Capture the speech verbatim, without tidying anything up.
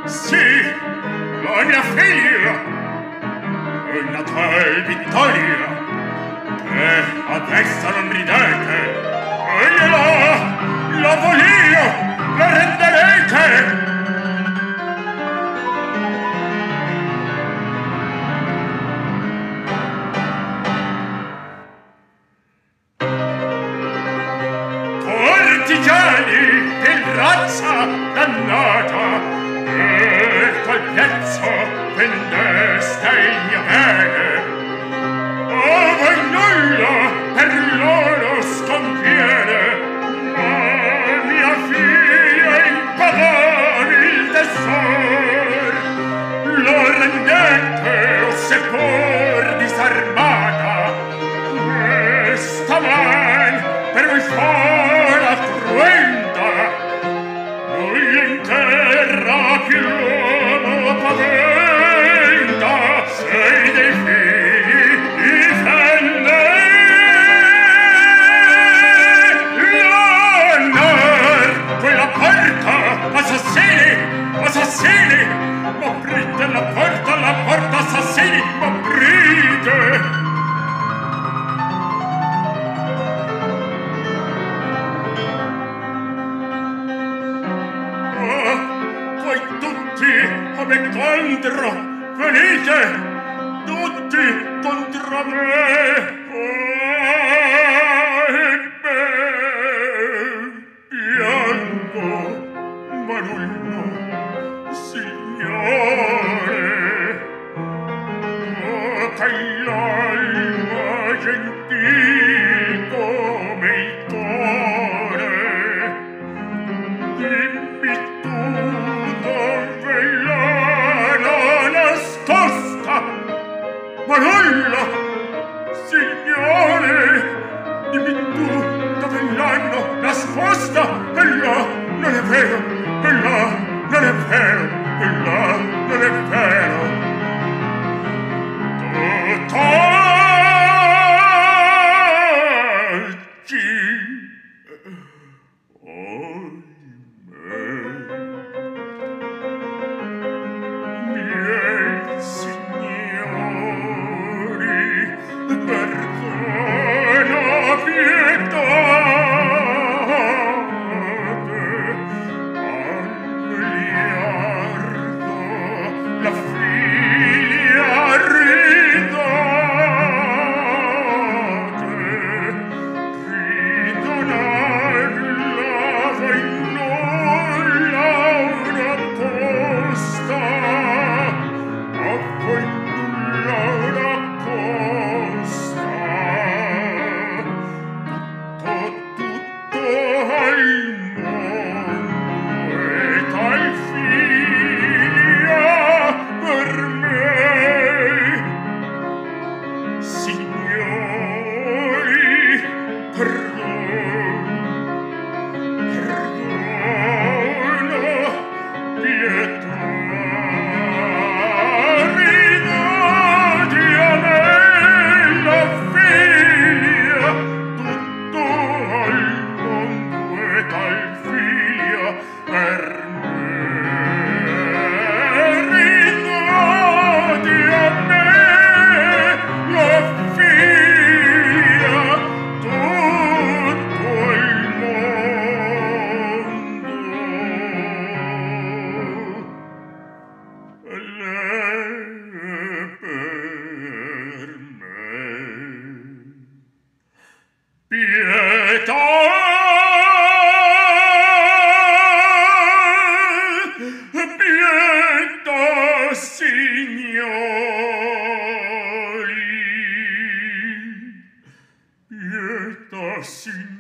Sì, la mia figlia, una tal Vittoria, che adesso non ridete, e gliela, la voglio, la renderete. Cortigiani, che razza dannata, per qual prezzo vendeste il mio bene? A voi nulla per loro sconviene, ma mia figlia impagabil tesor, lo rendete o se pur disarmata, questa man per voi fa cruenta, lui in terra più l'uomo paventa, sei dei figli difende. L'onor, quella porta, assassini, assassini, aprite la porta, la porta, assassini, aprite. Come contro, venite, tutti contro me. Oh, e piango, ma nullo, signore. Oh, che l'alma gentil come il cuore, dimmi tu dove l'hanno nascosta. Ma nulla, signore, dimmi tu dove l'hanno nascosta. E là non è vero, e là non è vero, e là non è vero. Tutt'oggi, ohimè, miei signori, perdono, pietate, al miliardo la figlia ridate, ridonarla voi nulla una costa, a voi nulla una costa, tutto, tutto al mondo e tal figlia per me. Signori, perdono, perdono, pietà, ridate a me la figlia, tutto al mondo e tal figlia per me. Ridate a me la figlia, tutto il mondo e lei per me. Pietà, pietà, signori, pietà, signori.